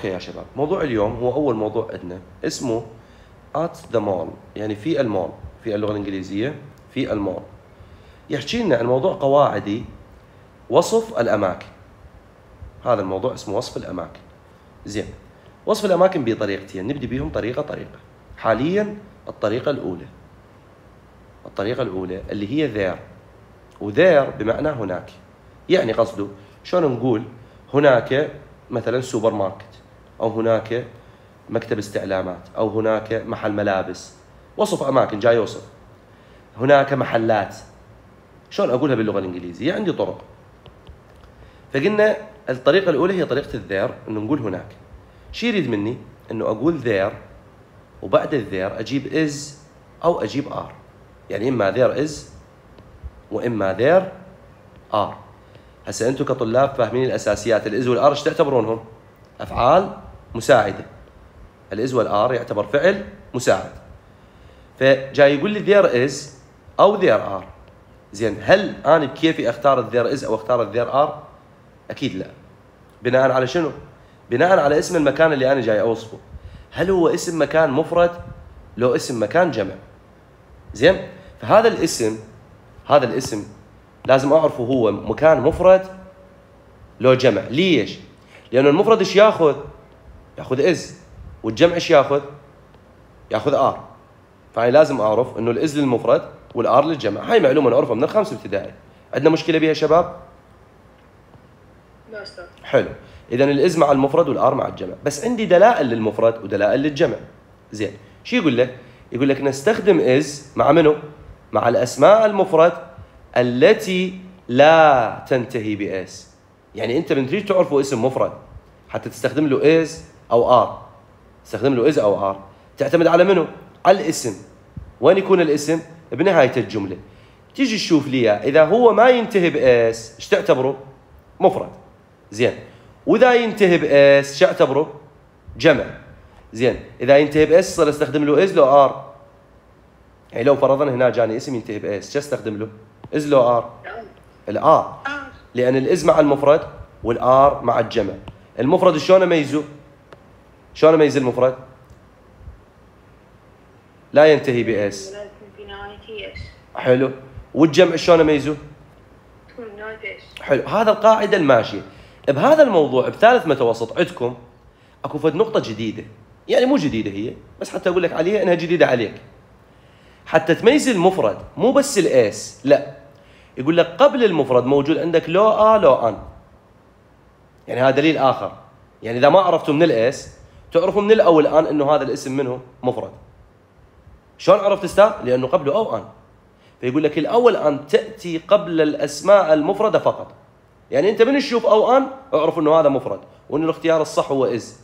اوكي يا شباب، موضوع اليوم هو اول موضوع عندنا اسمه at the mall، يعني في المول، في اللغة الانجليزية في المول. يحكي لنا عن موضوع قواعدي وصف الاماكن. هذا الموضوع اسمه وصف الاماكن. زين، وصف الاماكن بطريقتين، نبدي بيهم طريقة. حاليا الطريقة الاولى اللي هي there، وذير بمعنى هناك. يعني قصده شلون نقول هناك مثلا سوبر ماركت، او هناك مكتب استعلامات، او هناك محل ملابس. وصف اماكن، جاي يوصف. هناك محلات. شلون اقولها باللغه الانجليزيه؟ عندي طرق. فقلنا الطريقه الاولى هي طريقه الذير، انه نقول هناك. شو يريد مني؟ انه اقول ذير وبعد الذير اجيب از او اجيب ار. يعني اما ذير از واما ذير ار. هسه انتم كطلاب فاهمين الاساسيات. الاز والار ايش تعتبرونهم؟ افعال مساعده. الاز والار يعتبر فعل مساعد. فجاي يقول لي ذير از او ذير ار. زين، هل انا بكيفي اختار الذير از او اختار الذير ار؟ اكيد لا. بناء على شنو؟ بناء على اسم المكان اللي انا جاي اوصفه. هل هو اسم مكان مفرد لو اسم مكان جمع؟ زين، فهذا الاسم لازم اعرفه هو مكان مفرد لو جمع. ليش؟ لانه المفرد ايش ياخذ؟ ياخذ از، والجمع ايش ياخذ؟ ياخذ ار. فانا لازم اعرف انه الاز للمفرد والار للجمع. هاي معلومه نعرفها من الخامس ابتدائي. عندنا مشكله بها شباب؟ لا استاذ. حلو. اذا الاز مع المفرد والار مع الجمع، بس عندي دلائل للمفرد ودلائل للجمع. زين، شو يقول لك؟ يقول لك نستخدم از مع منو؟ مع الاسماء المفرد التي لا تنتهي باس. يعني انت من تريد تعرفوا اسم مفرد حتى تستخدم له از او ار. تستخدم له از او ار، تعتمد على منو؟ على الاسم. وين يكون الاسم؟ بنهايه الجمله. تيجي تشوف لي اذا هو ما ينتهي باس ايش تعتبره؟ مفرد. زين، واذا ينتهي باس ايش اعتبره؟ جمع. زين، اذا ينتهي باس صار استخدم له از لو ار. يعني لو فرضنا هنا جاني اسم ينتهي باس شو استخدم له؟ از لو ار؟ الار، لان الاز مع المفرد والار مع الجمع. المفرد شلون اميزه؟ شلون اميز المفرد؟ لا ينتهي باس. لا يكون في نهايته اس. حلو. والجمع شلون اميزه؟ تكون نهايته اس. حلو. هذا القاعده الماشيه. بهذا الموضوع بثالث متوسط عندكم اكو فد نقطه جديده، يعني مو جديده هي، بس حتى اقول لك عليها انها جديده عليك. حتى تميز المفرد مو بس الاس، لا، يقول لك قبل المفرد موجود عندك لو لو ان. يعني هذا دليل اخر. يعني اذا ما عرفتوا من الاس تعرفوا من الاو الان انه هذا الاسم منه مفرد. شلون عرفت استاذ؟ لانه قبله او ان. فيقول لك الاول ان تاتي قبل الاسماء المفرده فقط. يعني انت من تشوف او ان اعرف انه هذا مفرد وان الاختيار الصح هو از.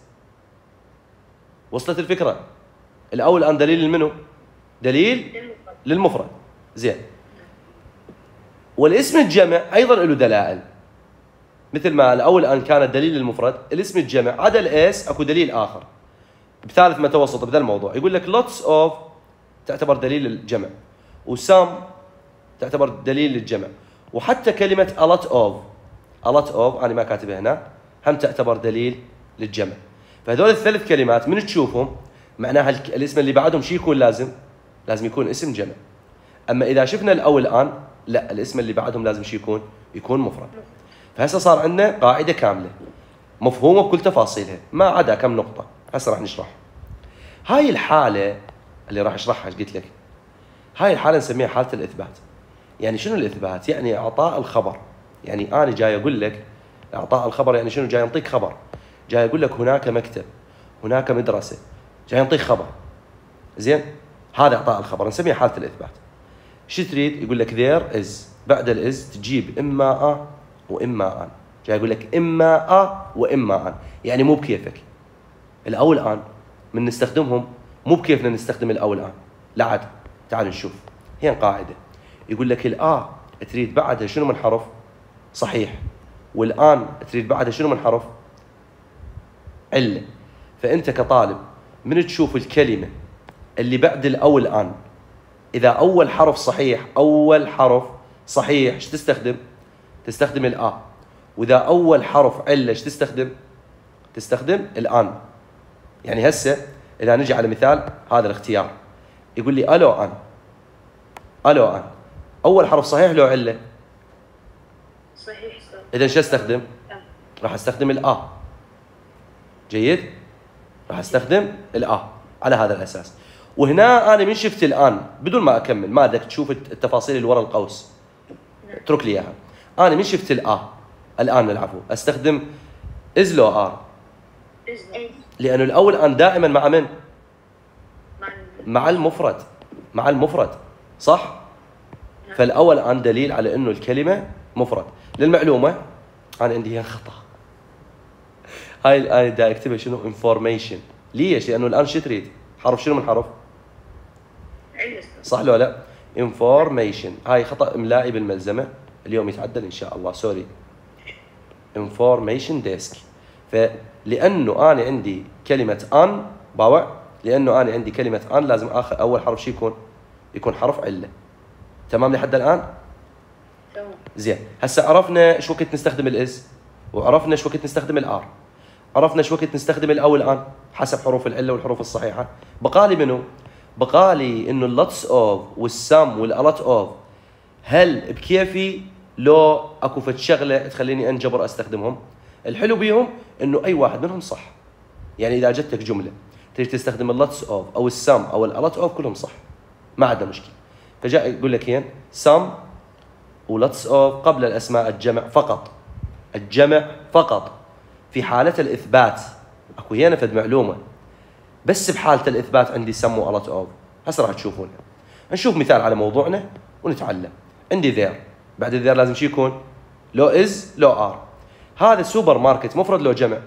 وصلت الفكره؟ الاول ان دليل منه؟ دليل للمفرد. زين، والاسم الجمع ايضا له دلائل. مثل ما الاول ان كانت دليل للمفرد، الاسم الجمع عدا الاس اكو دليل اخر بثالث متوسط بهذا الموضوع. يقول لك lots of تعتبر دليل للجمع، وسم تعتبر دليل للجمع، وحتى كلمه a lot of انا ما كاتبها هنا هم تعتبر دليل للجمع. فهذول الثلاث كلمات من تشوفهم معناها الاسم اللي بعدهم شو يكون؟ لازم يكون اسم جمع. اما اذا شفنا الاول الان لا، الاسم اللي بعدهم لازم شو يكون؟ يكون مفرد. فهسه صار عندنا قاعده كامله مفهومه بكل تفاصيلها ما عدا كم نقطه هسه راح نشرح. هاي الحاله اللي راح اشرحها ايش قلت لك؟ هاي الحاله نسميها حاله الاثبات. يعني شنو الاثبات؟ يعني اعطاء الخبر. يعني انا جاي اقول لك اعطاء الخبر، يعني شنو؟ جاي انطيك خبر، جاي اقول لك هناك مكتب، هناك مدرسه، جاي انطيك خبر. زين، هذا اعطاء الخبر نسميه حاله الاثبات. شو تريد؟ يقول لك there is، بعد الاز تجيب اما ا واما ان. جاي اقول لك اما ا واما ان، يعني مو بكيفك. الاول ان من نستخدمهم مو بكيفنا نستخدم الاول ان، لا عاد. تعال نشوف. هي قاعده يقول لك الآ تريد بعدها شنو من حرف؟ صحيح. والآن تريد بعدها شنو من حرف؟ علة. فأنت كطالب من تشوف الكلمة اللي بعد الأو الآن إذا أول حرف صحيح ايش تستخدم؟ تستخدم الآ. وإذا أول حرف علة ايش تستخدم؟ تستخدم الان. يعني هسه اذا نجي على مثال هذا الاختيار يقول لي الو ان، الو ان، اول حرف صحيح لو عله؟ صحيح أستاذ. اذا شو استخدم؟ أم. راح استخدم الآ. جيد؟ راح استخدم الآ على هذا الأساس. وهنا أنا من شفت الآن بدون ما أكمل، ما بدك تشوف التفاصيل اللي ورا القوس، اترك لي إياها. أنا من شفت الآن العفو أستخدم إز لو آر، إذن. لأنه الأول آن دائما مع من؟ مع مع المفرد، مع المفرد، صح؟ فالأول آن دليل على إنه الكلمة مفرد. للمعلومة أنا عندي هنا خطأ، هاي الآن دا أكتبها شنو؟ information. ليش؟ لأنه الآن شو تريد؟ حرف شنو من حرف؟ علة أستاذ. صح لو لا؟ information. هاي خطأ إملائي بالملزمة، اليوم يتعدل إن شاء الله، سوري. information desk. فلأنه أنا عندي كلمة أن باوع، لأنه أنا عندي كلمة أن لازم آخر أول حرف شو يكون حرف علة. تمام لحد الآن؟ تمام. زين، هسه عرفنا ايش وقت نستخدم الإز، وعرفنا ايش وقت نستخدم الآر، عرفنا ايش وقت نستخدم الأو والآن حسب حروف العلة والحروف الصحيحة. بقالي منو؟ بقالي إنه اللوتس أوف والسم والألت أوف، هل بكيفي لو أكو فد شغلة تخليني أنجبر أستخدمهم؟ الحلو بيهم إنه أي واحد منهم صح. يعني إذا جتك جملة تيجي تستخدم اللوتس أوف أو السم أو الألت أوف كلهم صح، ما عندنا مشكلة. فجاء يقول لك هين سم ولوتس أوف قبل الأسماء الجمع فقط، الجمع فقط في حالة الإثبات. أكو هنا فد معلومة، بس بحالة الإثبات عندي سم وألت أوف. هسه راح تشوفونها. نشوف مثال على موضوعنا ونتعلم. عندي ذير، بعد الذير لازم شو يكون؟ لو إز لو آر. هذا سوبر ماركت مفرد لو جمع؟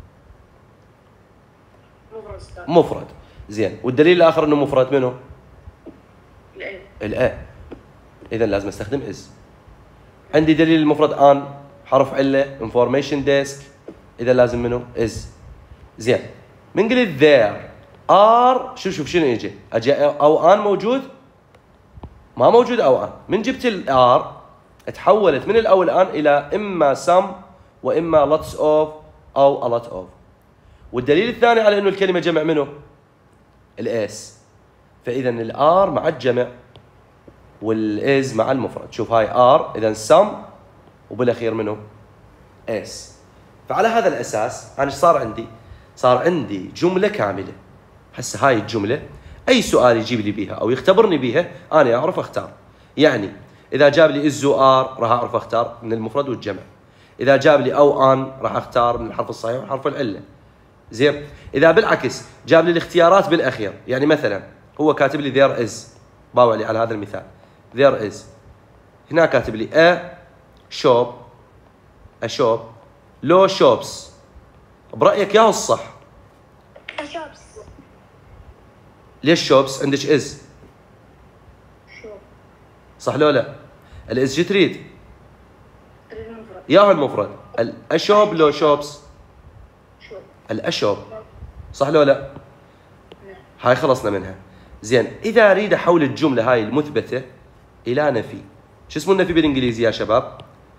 مفرد أستاذ. مفرد. زين، والدليل الآخر إنه مفرد منه؟ العلة. الأ. إذا لازم استخدم إز. عندي دليل المفرد آن، حرف علة، information desk، إذا لازم منه إز. زين، من قلت there are، شوف شنو يجي؟ أجي أو آن موجود؟ ما موجود أو آن. من جبت الآر تحولت من الأو الآن إلى إما some وإما lots of أو a lot of. والدليل الثاني على إنه الكلمة جمع منه؟ الإس. فإذا الآر مع الجمع والإز مع المفرد. شوف هاي آر، إذا some وبالأخير منه إس. فعلى هذا الأساس أنا إيش صار عندي؟ صار عندي جملة كاملة. هسه هاي الجملة أي سؤال يجيب لي بيها أو يختبرني بيها أنا أعرف أختار. يعني إذا جاب لي إز وآر راح أعرف أختار من المفرد والجمع. إذا جاب لي أو آن راح أختار من الحرف الصحيح وحرف العلة. زين، إذا بالعكس جاب لي الاختيارات بالأخير، يعني مثلا هو كاتب لي there is، باوع لي على هذا المثال there is، هنا كاتب لي a shop، a shop لو shops. برأيك ياهو الصح؟ شوبس. ليش shops عندك is؟ شوب. صح لو لا؟ الإز شو تريد؟ المفرد. ياهو المفرد. الأشوب لو shops؟ شوب. الأشوب. صح لو لا؟ نعم. هاي خلصنا منها. زين، إذا أريد أحول الجملة هاي المثبتة إلى نفي، شو اسمه النفي بالإنجليزي يا شباب؟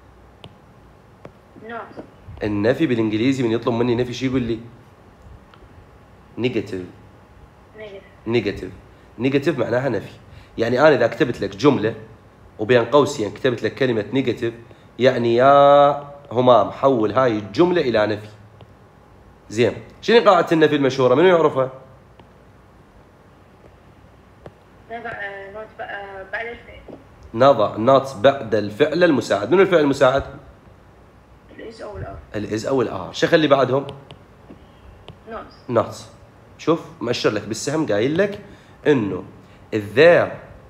not. النفي بالإنجليزي من يطلب مني نفي شو يقول لي؟ نيجاتيف. negative. نيجاتيف. نيجاتيف معناها نفي. يعني أنا إذا كتبت لك جملة وبين قوسين كتبت لك كلمة نيجاتيف، يعني يا همام حول هاي الجملة إلى نفي. زين، شنو قاعدة النفي المشهورة؟ منو يعرفها؟ نضع not بعد الفعل. نضع نوت بعد الفعل المساعد. منو الفعل المساعد؟ الإز أو الآر. الإز أو الآر. شو خلي بعدهم؟ not. نوت. شوف مأشر لك بالسهم قايل لك إنه there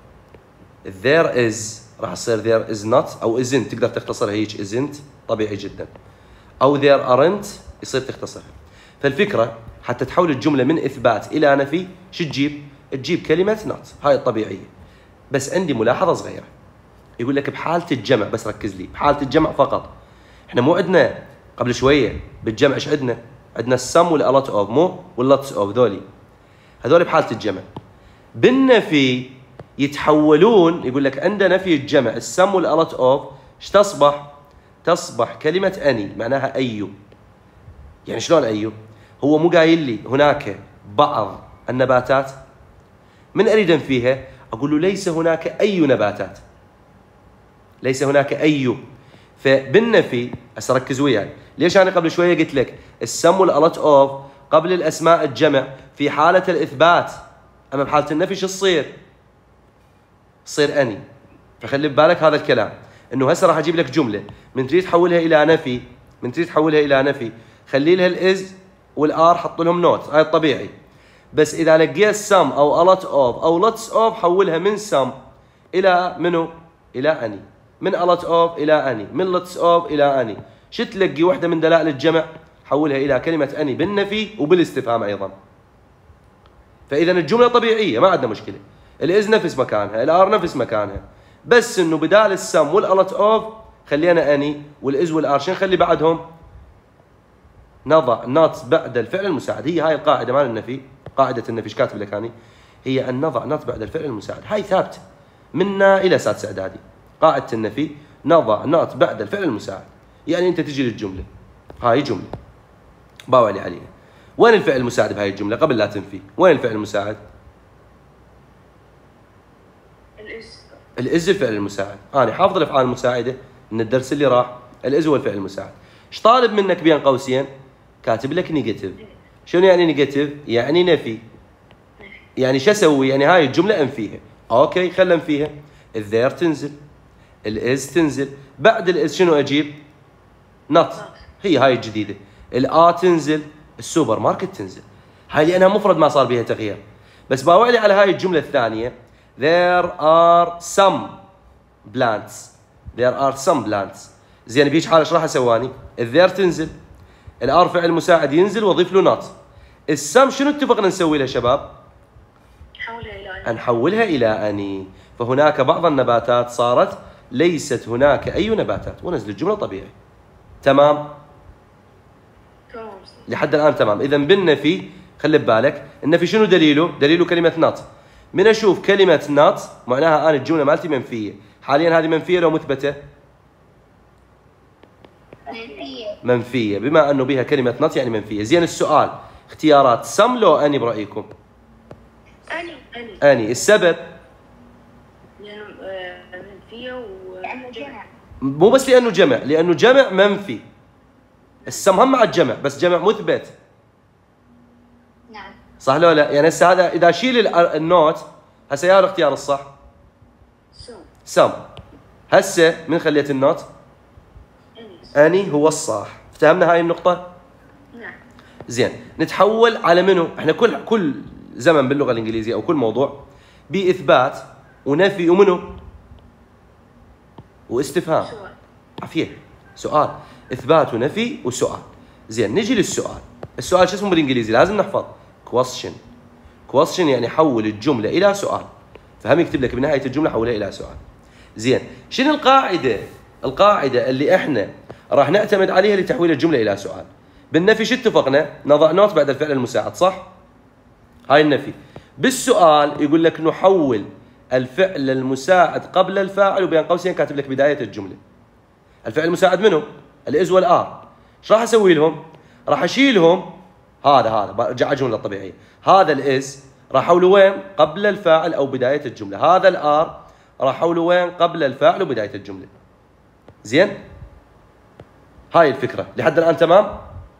is راح تصير there is not أو isn't، تقدر تختصرها هيك isn't، طبيعي جدا. أو there aren't يصير تختصرها. فالفكرة حتى تحول الجملة من إثبات إلى نفي شو تجيب؟ تجيب كلمة not، هاي الطبيعية. بس عندي ملاحظة صغيرة، يقول لك بحالة الجمع، بس ركز لي، بحالة الجمع فقط. احنا مو عندنا قبل شوية بالجمع ايش عندنا؟ عندنا السم والالت اوف، مو واللوتس اوف، هذول بحالة الجمع. بالنفي يتحولون، يقول لك عند نفي الجمع السم والالت اوف ايش تصبح؟ تصبح كلمة اني، معناها ايو. يعني شلون أيو؟ هو مو قايل لي هناك بعض النباتات، من أريد أنفيها أقول له ليس هناك أي نباتات، ليس هناك أي. فبالنفي هسه ركز وياي، ليش أنا قبل شوية قلت لك السم والألت أوف قبل الأسماء الجمع في حالة الإثبات، أما بحالة النفي شو تصير؟ تصير أني. فخلي ببالك هذا الكلام، إنه هسه راح أجيب لك جملة من تريد تحولها إلى نفي، من تريد تحولها إلى نفي خلي لها الإز والآر حط لهم نوت، هاي الطبيعي. بس إذا لقيت سم أو ألت أوف أو لتس أوف حولها من سم إلى منو؟ إلى أني. من ألت أوف إلى أني، من لتس أوف إلى أني. شو تلقي وحدة من دلائل الجمع حولها إلى كلمة أني بالنفي وبالاستفهام أيضا. فإذا الجملة طبيعية ما عندنا مشكلة، الإز نفس مكانها، الآر نفس مكانها، بس إنه بدال السم والألت أوف خلينا أني، والإز والآر شو نخلي بعدهم؟ نضع نوت بعد الفعل المساعد. هي هاي القاعدة مال النفي، قاعدة النفي ايش كاتب لك أنا؟ هي أن نضع نوت بعد الفعل المساعد، هاي ثابتة منا إلى سادس إعدادي. قاعدة النفي نضع نوت بعد الفعل المساعد، يعني أنت تجي للجملة، هاي جملة باوعلي عليها، وين الفعل المساعد بهاي الجملة قبل لا تنفي؟ وين الفعل المساعد؟ الإز الفعل المساعد. أنا حافظ الأفعال المساعدة من الدرس اللي راح، الإز هو الفعل المساعد. ايش طالب منك بين قوسين؟ كاتب لك نيجاتيف. شنو يعني نيجاتيف؟ يعني نفي. يعني شو اسوي؟ يعني هاي الجملة انفيها. اوكي خلينا ننفيها. الذير تنزل، الإز تنزل، بعد الإز شنو أجيب؟ نط. هي هاي الجديدة. الآ تنزل، السوبر ماركت تنزل. هاي لأنها مفرد ما صار بها تغيير. بس باوعلي على هاي الجملة الثانية. There are some plants. There are some plants. زين بهيج حالة ايش راح اسواني؟ الذير تنزل، الآر فعل مساعد ينزل واضيف له نوت. السم شنو اتفقنا نسوي له شباب؟ نحولها إلى أني. فهناك بعض النباتات صارت ليست هناك أي نباتات، ونزل الجملة طبيعي. تمام؟ لحد الآن تمام. إذا بالنفي خلي ببالك، النفي شنو دليله؟ دليله كلمة نوت. من أشوف كلمة نوت معناها أنا الجملة مالتي منفية. حاليا هذه منفية لو مثبتة؟ منفية، بما أنه بها كلمة نوت يعني منفية. زين السؤال، اختيارات سم لو أني برأيكم؟ أني. السبب؟ لأنه منفية لأنه جمع. مو بس لأنه جمع، لأنه جمع منفي. السم هم مع الجمع بس جمع مثبت. نعم. صح لو لا؟ يعني هسه هذا إذا شيل النوت هسه يا الاختيار الصح؟ سم. هسه من خليت النوت؟ أني هو الصح. افتهمنا هاي النقطة؟ نعم. زين نتحول على منو؟ احنا كل زمن باللغة الإنجليزية أو كل موضوع بإثبات ونفي ومنو؟ واستفهام. عفية. سؤال، إثبات ونفي وسؤال. زين نجي للسؤال. السؤال شو اسمه بالإنجليزي؟ لازم نحفظ question. question يعني حول الجملة إلى سؤال. فهم يكتب لك بنهاية الجملة حولها إلى سؤال. زين شنو القاعدة؟ القاعدة اللي احنا راح نعتمد عليها لتحويل الجملة إلى سؤال. بالنفي شو اتفقنا؟ نضع نوت بعد الفعل المساعد، صح؟ هاي النفي. بالسؤال يقول لك نحول الفعل المساعد قبل الفاعل وبين قوسين كاتب لك بداية الجملة. الفعل المساعد منو؟ الإز والآر. ايش راح اسوي لهم؟ راح اشيلهم. هذا برجع الجملة الطبيعية. هذا الإز راح احوله وين؟ قبل الفاعل او بداية الجملة. هذا الآر راح احوله وين؟ قبل الفاعل وبداية الجملة. زين؟ هاي الفكرة لحد الآن تمام؟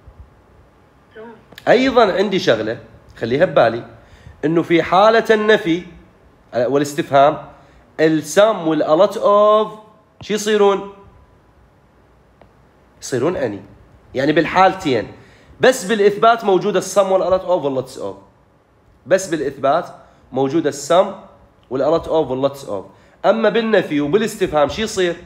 أيضا عندي شغلة خليها ببالي، إنه في حالة النفي والاستفهام السم والألت أوف شو يصيرون؟ يصيرون أني. يعني بالحالتين، بس بالإثبات موجودة السم والألت أوف واللتس أوف. بس بالإثبات موجودة السم والألت أوف واللتس أوف. أما بالنفي وبالاستفهام شو يصير؟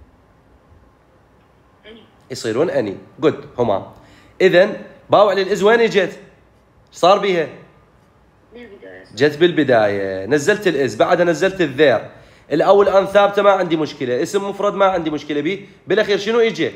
يصيرون أني. جود هما. إذن باوع للإز وين اجت؟ صار بيها؟ جت بالبداية. نزلت الإز، بعدها نزلت الذير. الأول أن ثابتة ما عندي مشكلة، اسم مفرد ما عندي مشكلة به، بالأخير شنو إجي؟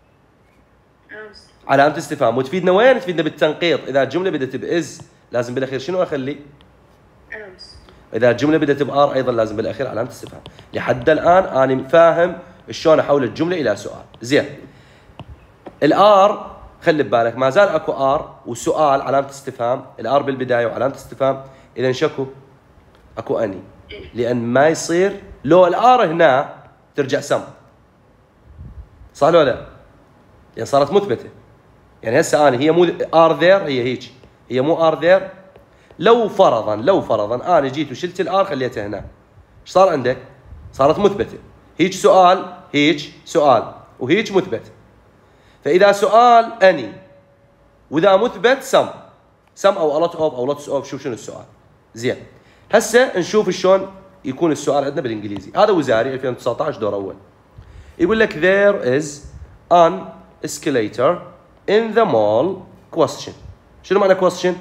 علامة استفهام. وتفيدنا وين؟ تفيدنا بالتنقيط. إذا الجملة بدأت بإز لازم بالأخير شنو أخلي؟ إذا الجملة بدأت بآر أيضا لازم بالأخير علامة استفهام. لحد الآن أنا فاهم شلون أحول الجملة إلى سؤال. زين. الآر خلي ببالك ما زال اكو ار وسؤال علامه استفهام، الار بالبدايه وعلامه استفهام، اذا شكو اكو اني، لان ما يصير لو الار هنا ترجع سم، صح ولا لا؟ يعني صارت مثبته، يعني هسه انا هي مو ار ذير، هي هيك، هي مو ار ذير. لو فرضا انا جيت وشلت الار خليتها هنا، ايش صار عندك؟ صارت مثبته، هيك سؤال، هيك سؤال، وهيك مثبت. فاذا سؤال اني واذا مثبت سم او a lot of او lots of، شوف شنو السؤال. زين، هسه نشوف شلون يكون السؤال عندنا بالانجليزي. هذا وزاري 2019 دور اول. يقول لك there is an escalator in the mall question. شنو معنى question؟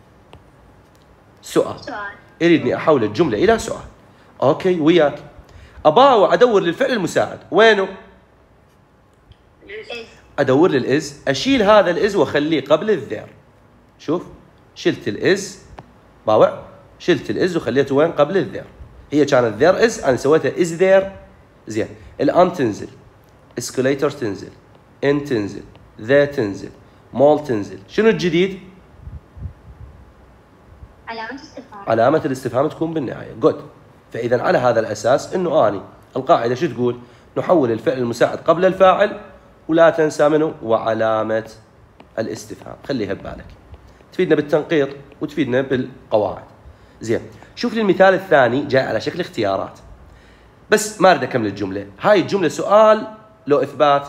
سؤال. يريدني احول الجمله الى سؤال. اوكي وياك. اباوع ادور للفعل المساعد، وينه؟ ادور للاز، اشيل هذا الاز واخليه قبل الذير. شوف، شلت الاز، باوع شلت الاز وخليته وين؟ قبل الذير. هي كانت ذير از، انا سويتها از ذير. زين، الان تنزل، اسكليتر تنزل، ان تنزل، ذا تنزل، مول تنزل. شنو الجديد؟ علامة الاستفهام تكون بالنهاية. جود. فإذا على هذا الأساس إنه أني القاعدة شو تقول؟ نحول الفعل المساعد قبل الفاعل، ولا تنسى منه وعلامة الاستفهام. خليها ببالك، تفيدنا بالتنقيط وتفيدنا بالقواعد. زين، شوف لي المثال الثاني جاي على شكل اختيارات، بس ما أريد أكمل الجملة. هاي الجملة سؤال لو إثبات.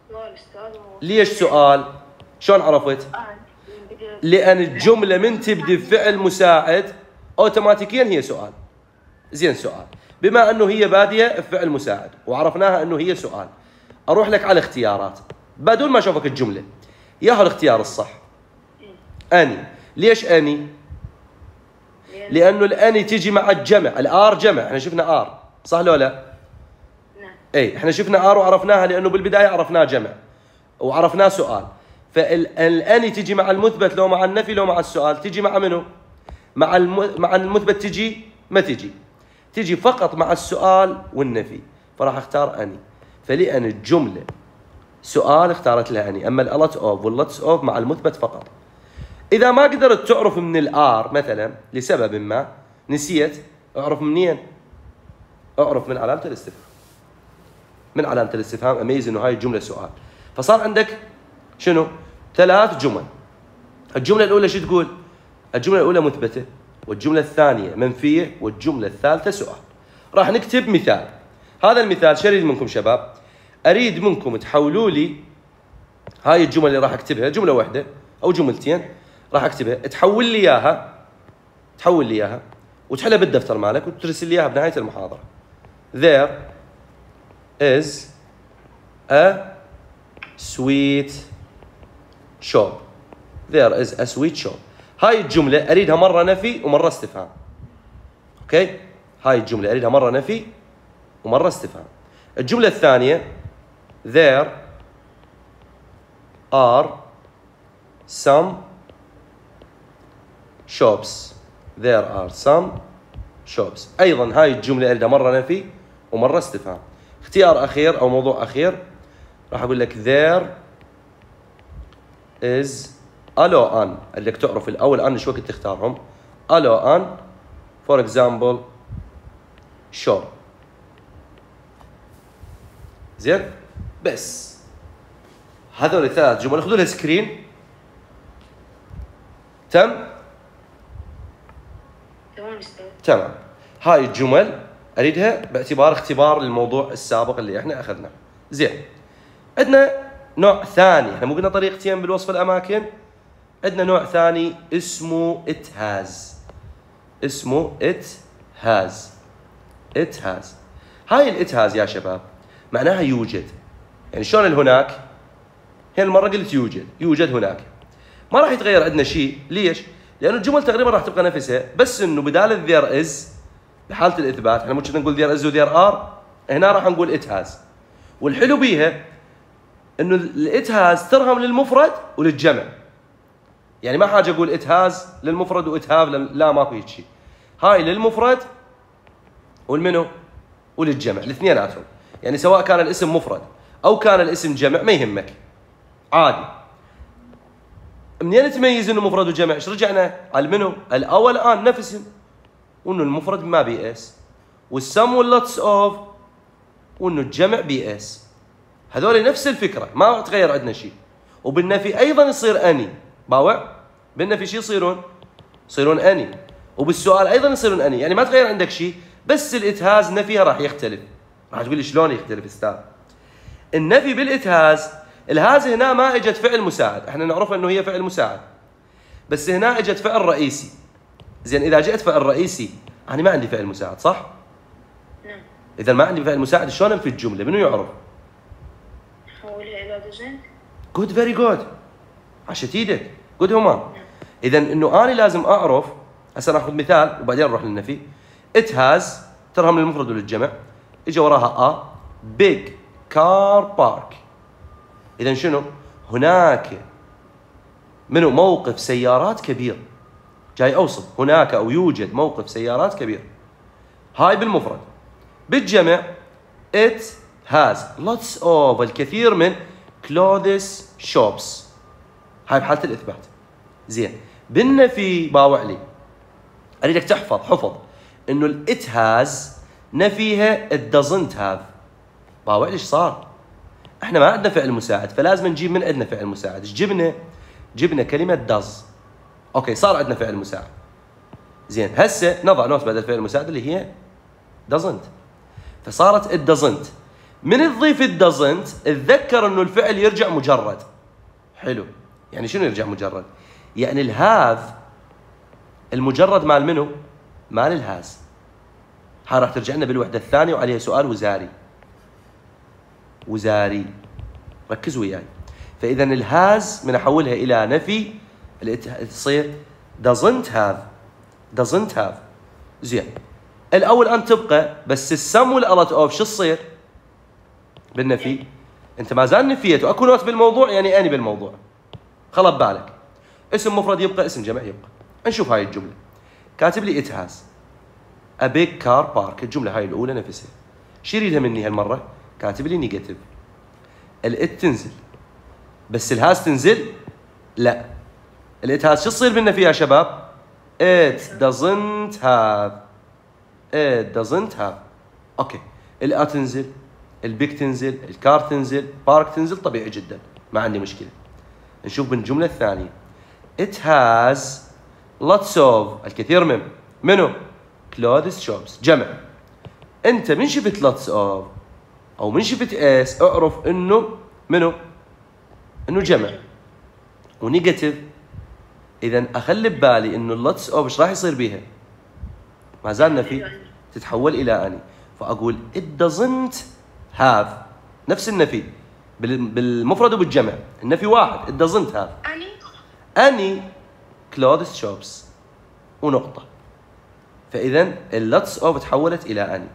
ليش سؤال؟ شلون عرفت؟ لأن الجملة من تبدي بفعل مساعد أوتوماتيكيا هي سؤال. زين، سؤال بما أنه هي بادية بفعل مساعد وعرفناها أنه هي سؤال، أروح لك على الاختيارات بدون ما أشوفك الجملة. ياهو الاختيار الصح أني. ليش أني؟ لأنه الأني تجي مع الجمع، الآر جمع، احنا شفنا آر، صح لو لا؟ نعم. اي احنا شفنا آر وعرفناها لأنه بالبداية عرفناه جمع وعرفناه سؤال. فالأني تجي مع المثبت لو مع النفي لو مع السؤال، تجي مع منو؟ مع المثبت تجي ما تجي، تجي فقط مع السؤال والنفي، فراح اختار أني. فلأن الجملة سؤال اختارت لها أني، أما الألت أوف واللتس أوف مع المثبت فقط. إذا ما قدرت تعرف من الآر مثلا لسبب ما، نسيت، أعرف منين؟ أعرف من علامة الاستفهام. من علامة الاستفهام أميز إنه هاي الجملة سؤال. فصار عندك شنو؟ 3 جمل. الجملة الأولى شو تقول؟ الجملة الأولى مثبتة، والجملة الثانية منفية، والجملة الثالثة سؤال. راح نكتب مثال. هذا المثال شو أريد منكم شباب؟ أريد منكم تحولوا لي هاي الجمل اللي راح أكتبها، جملة واحدة أو جملتين راح أكتبها، تحول لي إياها، وتحلها بالدفتر مالك وترسل لي إياها بنهاية المحاضرة. There is a sweet shop. There is a sweet shop. هاي الجملة أريدها مرة نفي ومرة استفهام. أوكي؟ هاي الجملة أريدها مرة نفي ومرة استفهام. الجملة الثانية There are some shops. There are some shops. أيضا هاي الجملة أريدها مرة نفي ومرة استفهام. اختيار أخير أو موضوع أخير راح أقول لك there is ألو أن، اللي تعرف الأول أن شو وقت تختارهم. ألو أن for example shop. زين، بس هذول 3 جمل خذوا لها سكرين. تمام. هاي الجمل اريدها باعتبار اختبار للموضوع السابق اللي احنا اخذناه. زين، عندنا نوع ثاني، احنا مو قلنا طريقتين بالوصف الاماكن؟ عندنا نوع ثاني اسمه it has. اسمه it has. هاي ال it has يا شباب معناها يوجد. يعني شلون هناك؟ هي المرة قلت يوجد هناك، ما راح يتغير عندنا شيء. ليش؟ لأنه الجمل تقريبا راح تبقى نفسها، بس إنه بدال there is بحالة الإثبات احنا مو كنا نقول there is و there are، هنا راح نقول it has. والحلو بيها إنه ال it has ترهم للمفرد وللجمع. يعني ما حاجة أقول it has للمفرد و it have لا، ماكو هيك شيء. هاي للمفرد والمنو وللجمع الاثنيناتهم. يعني سواء كان الاسم مفرد أو كان الاسم جمع ما يهمك، عادي. منين تميز انه مفرد وجمع؟ ايش رجعنا على منو؟ الاول ان نفسهم، وانه المفرد ما بي اس، والسم واللوتس اوف، وانه الجمع بي اس. هذول نفس الفكره، ما تغير عندنا شيء. وبالنفي ايضا يصير اني باوع، بالنفي شو يصيرون؟ يصيرون اني، وبالسؤال ايضا يصيرون اني، يعني ما تغير عندك شيء، بس الاتهاز نفيها راح يختلف. راح تقول لي شلون يختلف استاذ؟ النفي بالاتهاز، الهاز هنا ما اجت فعل مساعد، احنا نعرف انه هي فعل مساعد، بس هنا اجت فعل رئيسي. زين اذا جئت فعل رئيسي انا ما عندي فعل مساعد، صح؟ نعم. اذا ما عندي فعل مساعد شلون انفي الجمله؟ منو يعرف؟ نحولها إلى doesn't. جود، فيري جود، عشت ايدك، جود همام. اذا انه انا لازم اعرف. هسه ناخذ مثال وبعدين نروح للنفي. ات هاز ترهم للمفرد وللجمع، اجى وراها بيج كار بارك. اذا شنو؟ هناك منو موقف سيارات كبير. جاي اوصف هناك او يوجد موقف سيارات كبير. هاي بالمفرد. بالجمع it has lots of الكثير من clothes shops. هاي بحالة الإثبات. زين بالنفي باوع لي، أريدك تحفظ حفظ إنه ال it has نفيها it doesn't have. باوع لي إيش صار؟ إحنا ما عندنا فعل مساعد، فلازم نجيب من عندنا فعل مساعد. إيش جبنا؟ جبنا كلمة does. أوكي صار عندنا فعل مساعد. زين هسه نضع نوت بدل الفعل المساعد اللي هي doesn't. فصارت it doesn't. من تضيف it doesn't اتذكر انه الفعل يرجع مجرد. حلو. يعني شنو يرجع مجرد؟ يعني الهاف المجرد مال منو؟ مال الهاز. هاي راح ترجع لنا بالوحده الثانيه وعليها سؤال وزاري. وزاري. ركزوا وياي. فاذا الهاز من احولها الى نفي تصير doesn't have. doesn't have. زين. الاول ان تبقى، بس السم والالت اوف شو تصير؟ بالنفي انت ما زال نفيت واكو نوت بالموضوع، يعني اني بالموضوع. خلط بالك. اسم مفرد يبقى، اسم جمع يبقى. نشوف هاي الجمله. كاتب لي it has a big car park. الجمله هاي الاولى نفسها. شو يريدها مني هالمره؟ كاتب لي نيجاتيف. الات تنزل، بس الهاز تنزل؟ لا. الات هاز شو تصير بالنفي يا شباب؟ it doesn't have. it doesn't have. اوكي. الأ تنزل، البيك تنزل، الكار تنزل، بارك تنزل، طبيعي جدا، ما عندي مشكلة. نشوف بالجملة الثانية. it has lots of الكثير من منو؟ clothes shops. جمع. انت من شفت lots of او من شفت اس اعرف انه منو؟ انه جمع. ونيجاتيف اذا اخلي ببالي انه اللوتس اوف ايش راح يصير بيها؟ ما زال نفي، تتحول الى اني. فاقول it doesn't have. نفس النفي بالمفرد وبالجمع، النفي واحد. it doesn't have any clothes shops ونقطة. فاذا اللوتس اوف تحولت الى اني.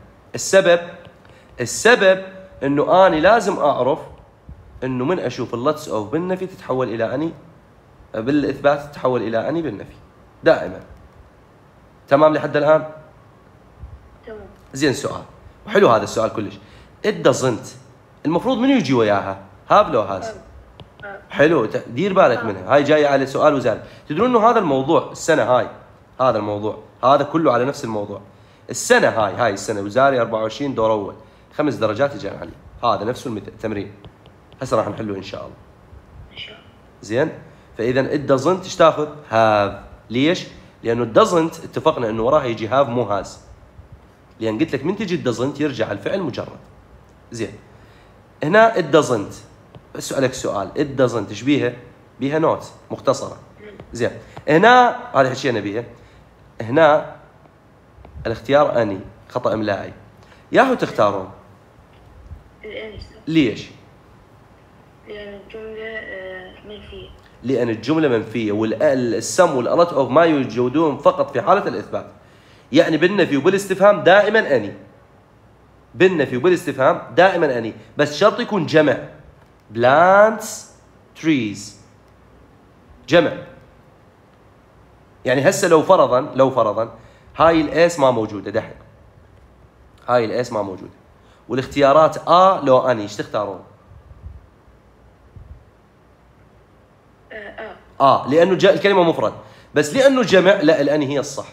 السبب انه اني لازم اعرف انه من اشوف اللوتس اوف بالنفي تتحول الى اني، بالاثبات تتحول الى اني بالنفي دائما. تمام لحد الان؟ تمام. زين سؤال وحلو هذا السؤال كلش. it doesn't المفروض منو يجي وياها؟ هاف لو هاز؟ حلو، دير بالك منها، هاي جايه على سؤال وزاري. تدرون انه هذا الموضوع السنه هاي، هذا الموضوع هذا كله على نفس الموضوع. السنه هاي السنه وزاري 24 دور اول 5 درجات اجان عليه. هذا نفسه التمرين هسه راح نحله ان شاء الله. ان شاء الله. زين. فاذا it doesn't ايش تاخذ؟ have. ليش؟ لانه doesn't اتفقنا انه وراها يجي have مو هاز، لان قلت لك من تجي doesn't يرجع الفعل مجرد. زين هنا it doesn't. اسالك سؤال، it doesn't ايش بيها؟ بيها نوت مختصره. زين هنا هذه حكينا بيها. هنا الاختيار اني خطا املائي. ياهو تختارون؟ الانس. ليش؟ لأن الجملة منفية. لأن الجملة منفية والسم والألت أوف ما يوجدون فقط في حالة الإثبات. يعني بالنفي وبالاستفهام دائما أني. بالنفي وبالاستفهام دائما أني، بس شرط يكون جمع. plants trees جمع. يعني هسه لو فرضا هاي الاس ما موجودة دحين. هاي الاس ما موجودة. والاختيارات لو اني ايش تختارون؟ لانه الكلمه مفرد، بس لانه جمع لا الاني هي الصح.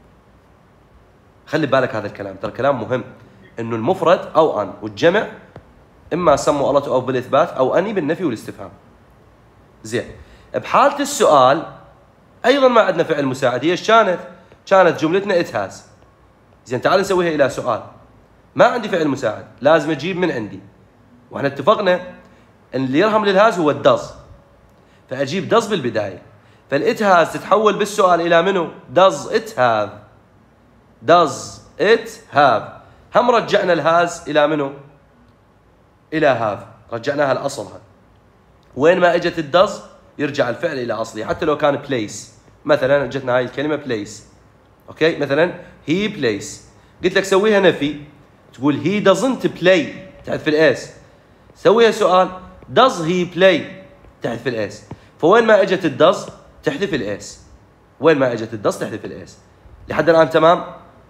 خلي بالك هذا الكلام، ترى كلام مهم، انه المفرد او ان والجمع اما سموا الله او بالاثبات او اني بالنفي والاستفهام. زين، بحاله السؤال ايضا ما عندنا فعل مساعد. هي ايش كانت جملتنا ات هاز. زين تعال نسويها الى سؤال. ما عندي فعل مساعد، لازم اجيب من عندي، واحنا اتفقنا ان اللي يرهم للهاز هو الدز، فاجيب دز بالبدايه. فالات هاز تتحول بالسؤال الى منو؟ دز ات هاف. دز ات هاف. هم رجعنا الهاز الى منو؟ الى هاف، رجعناها لاصلها. وين ما اجت الدز يرجع الفعل الى اصله، حتى لو كان بليس. مثلا اجتنا هاي الكلمه بليس، اوكي، مثلا هي بليس، قلت لك سويها نفي، تقول هي doesn't play تحذف الاس. سويها سؤال does he play تحذف الاس. فوين ما اجت الدز تحذف الاس، وين ما اجت الدز تحذف الاس. لحد الان تمام؟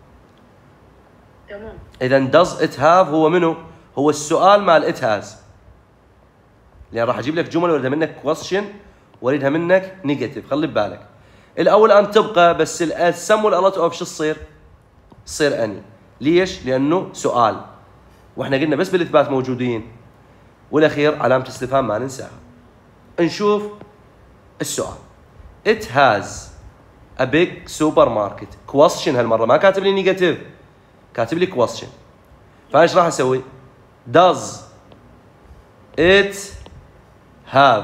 تمام. اذا does it have هو منو؟ هو السؤال مال it has. لان راح اجيب لك جمل واريدها منك question واريدها منك نيجاتيف. خلي ببالك الاول ان تبقى، بس السم والالت اوف شو تصير؟ تصير اني. ليش؟ لانه سؤال، واحنا قلنا بس بالاثبات موجودين. والاخير علامه استفهام ما ننساها. نشوف السؤال. It has a big supermarket. question هالمره ما كاتب لي نيجاتيف، كاتب لي question. فايش راح اسوي؟ does it have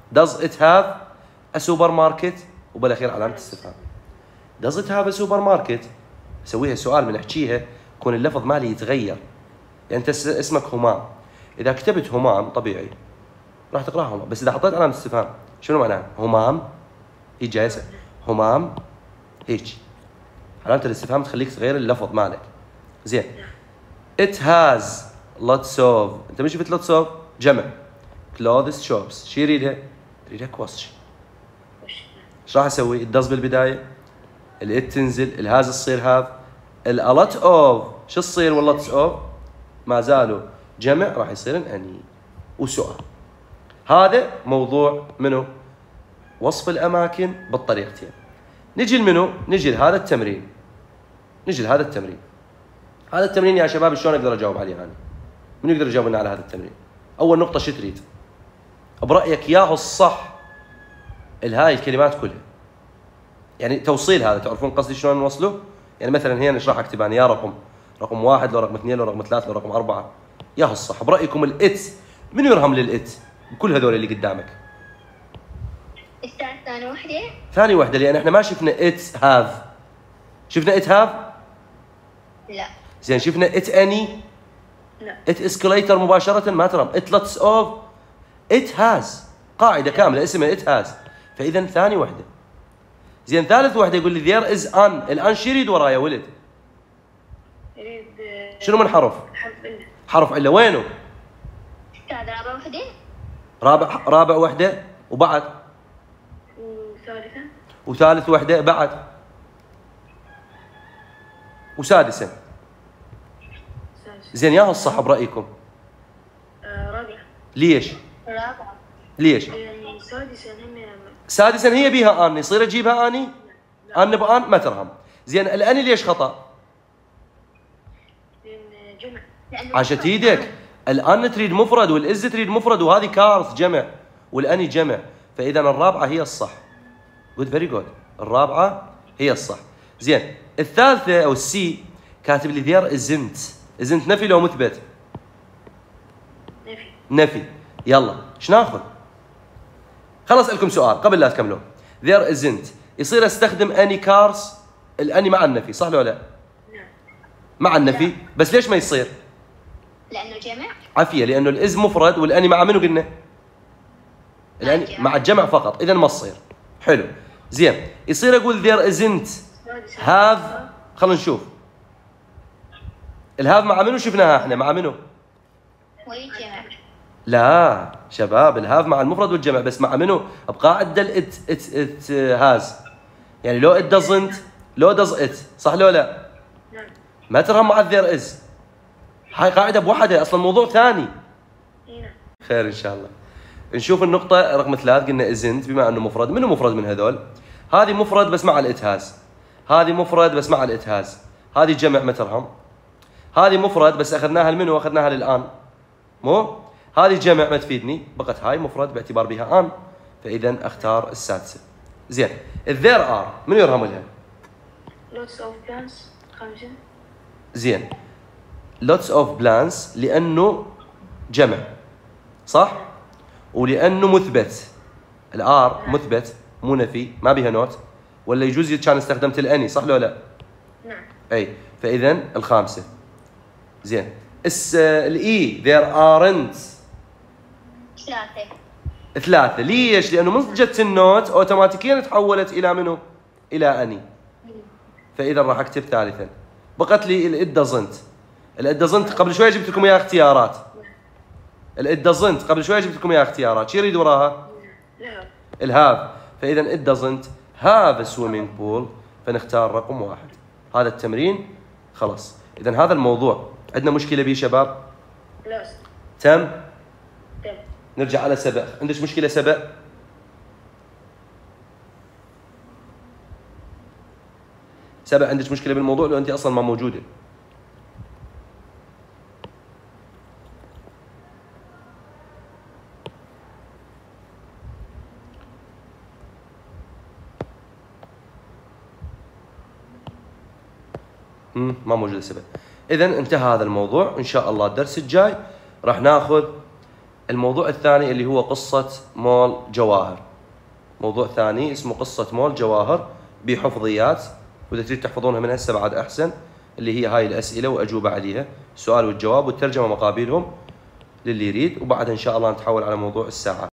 a supermarket وبالاخير علامه استفهام. does it have a supermarket؟ اسويها سؤال من احكيها يكون اللفظ مالي يتغير. يعني انت اسمك همام، اذا كتبت همام طبيعي راح تقراها همام، بس اذا حطيت علامه استفهام شنو معناها؟ همام هي جايزه، همام هيك علامه الاستفهام تخليك تغير اللفظ مالك. زين، it has lots of، انت ما شفت lots of جمع clothes shops، شو يريدها؟ يريدها question. ايش راح اسوي؟ الدز بالبدايه، الات تنزل، الهاز تصير هاف، الالت اوف شو تصير؟ واللوتس اوف ما زالوا جمع، راح يصير اني. وسؤال. هذا موضوع منو؟ وصف الاماكن بالطريقتين. نجي لمنو؟ نجي لهذا التمرين. هذا التمرين يا شباب شلون اقدر اجاوب عليه انا؟ من يقدر يجاوب لنا على هذا التمرين؟ اول نقطه شو تريد؟ برايك ياهو الصح الهاي الكلمات كلها. يعني توصيل هذا، تعرفون قصدي شلون نوصله؟ يعني مثلا هنا ايش راح اكتب انا؟ يا رقم 1 لو رقم 2 لو رقم 3 لو رقم 4، ياهو الصح. برايكم الات من يرهم للات بكل هذول اللي قدامك؟ ثاني وحده، لان احنا ما شفنا ات هاف. شفنا ات هاف؟ لا. زين شفنا ات اني؟ لا. ات اسكليتر مباشره ما ترم. ات لوتس اوف، ات هاز، قاعده كامله اسمها ات هاز. فاذا ثاني وحده. زين ثالث وحده يقول لي ذير از ان. الان شو يريد ورايا ولد؟ يريد شنو من حرف؟ حرف عله. وينه؟ هذا رابع وحده. رابع وحده وبعد وثالث وحده بعد وسادسه. زين ياهو الصح برايكم؟ رابعه. ليش؟ رابعه. ليش؟ سادسا هي بيها ان، يصير اجيبها اني؟ ان بان ما ترهم. زين الاني ليش خطا؟ لان جمع. عشان ايدك الان تريد مفرد والاز تريد مفرد، وهذه كارث جمع والاني جمع. فاذا الرابعه هي الصح. جود فيري جود، الرابعه هي الصح. زين الثالثه او السي كاتب لي ذير ازنت. ازنت نفي لو مثبت؟ نفي. يلا ايش ناخذ؟ خلاص اسالكم سؤال قبل لا تكملون. ذير ازنت يصير استخدم اني كارز؟ الاني مع النفي صح ولا لا؟ مع النفي. بس ليش ما يصير؟ لانه جمع. عافيه، لانه الاز مفرد والاني مع منو قلنا؟ الاني مع الجمع فقط، اذا ما تصير. حلو. زين يصير اقول ذير ازنت هاف. خلينا نشوف الهاف مع منو شفناها احنا؟ مع منو؟ والجمع. لا شباب، الهاف مع المفرد والجمع، بس مع منو؟ بقاعده ات هاز. يعني لو ات دزنت، لو دز ات، صح لو لا؟ ما ترهم مع الذير از. هاي قاعده بوحده، اصلا موضوع ثاني. خير ان شاء الله. نشوف النقطة رقم 3 قلنا isn't بما انه مفرد، منو مفرد من هذول؟ هذه مفرد بس مع الاتهاز، هذه مفرد بس مع الاتهاز، هذه جمع ما ترهم، هذه مفرد بس اخذناها لمنو؟ اخذناها للان، مو؟ هذه جمع ما تفيدني، بقت هاي مفرد باعتبار بها ان، فاذا اختار السادسة. زين، there are منو يرهم لها؟ lots of plants 5. زين، lots of plants لانه جمع، صح؟ ولانه مثبت، الار مثبت مو نفي، ما بها نوت، ولا يجوز كان استخدمت الاني، صح لو لا؟ نعم. اي، فاذا الخامسه. زين، الاي there aren't 3. ليش؟ لانه من جت النوت اوتوماتيكيا تحولت الى منو؟ الى اني، فاذا راح اكتب ثالثا. بقت لي الات doesn't. الات doesn't قبل شوي جبت لكم اياها اختيارات، الات doesn't قبل شوي جبت لكم اياها اختيارات، شو يريد وراها؟ الهاف، فاذا it doesn't have a swimming pool، فنختار رقم 1. هذا التمرين خلص. اذا هذا الموضوع عندنا مشكله به شباب؟ تم. نرجع على 7. عندك مشكله 7؟ عندك مشكله بالموضوع لو انت اصلا ما موجوده؟ ما موجوده 7. اذا انتهى هذا الموضوع. ان شاء الله الدرس الجاي راح ناخذ الموضوع الثاني اللي هو قصه مول جواهر. موضوع ثاني اسمه قصه مول جواهر بحفظيات، واذا تريد تحفظونها من هسه بعد احسن، اللي هي هاي الاسئله واجوبه عليها، السؤال والجواب والترجمه مقابلهم للي يريد، وبعدها ان شاء الله نتحول على موضوع الساعه.